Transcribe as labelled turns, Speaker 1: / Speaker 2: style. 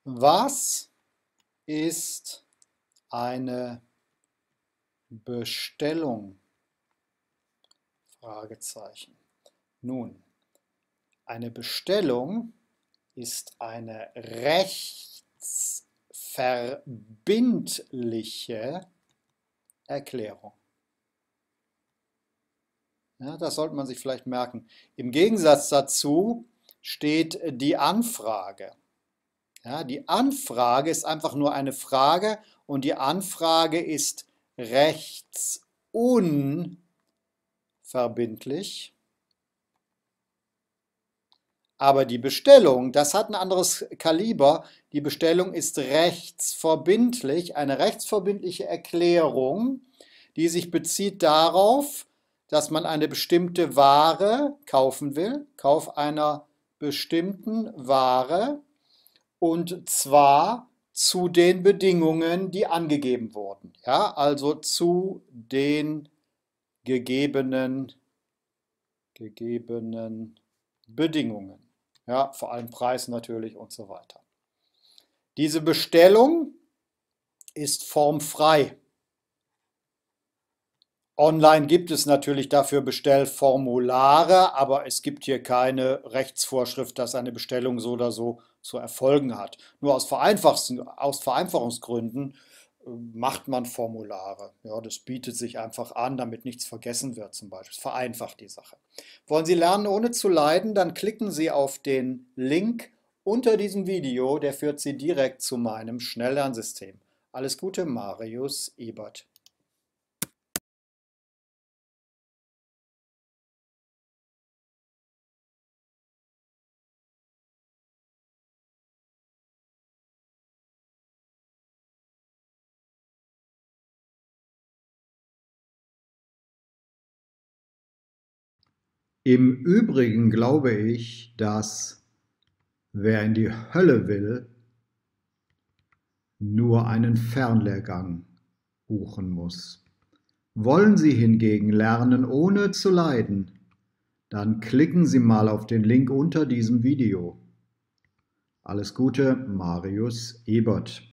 Speaker 1: Was ist eine Bestellung? Fragezeichen. Nun, eine Bestellung ist eine rechtsverbindliche Erklärung. Ja, das sollte man sich vielleicht merken. Im Gegensatz dazu steht die Anfrage. Ja, die Anfrage ist einfach nur eine Frage und die Anfrage ist rechtsunverbindlich. Aber die Bestellung, das hat ein anderes Kaliber. Die Bestellung ist rechtsverbindlich, eine rechtsverbindliche Erklärung, die sich bezieht darauf, dass man eine bestimmte Ware kaufen will, Kauf einer bestimmten Ware, und zwar zu den Bedingungen, die angegeben wurden. Ja, also zu den gegebenen Bedingungen. Ja, vor allem Preis natürlich und so weiter. Diese Bestellung ist formfrei. Online gibt es natürlich dafür Bestellformulare, aber es gibt hier keine Rechtsvorschrift, dass eine Bestellung so oder so zu erfolgen hat. Nur aus Vereinfachungsgründen macht man Formulare. Ja, das bietet sich einfach an, damit nichts vergessen wird zum Beispiel. Es vereinfacht die Sache. Wollen Sie lernen, ohne zu leiden? Dann klicken Sie auf den Link unter diesem Video, der führt Sie direkt zu meinem Schnelllernsystem. Alles Gute, Marius Ebert. Im Übrigen glaube ich, dass wer in die Hölle will, nur einen Fernlehrgang buchen muss. Wollen Sie hingegen lernen, ohne zu leiden, dann klicken Sie mal auf den Link unter diesem Video. Alles Gute, Marius Ebert.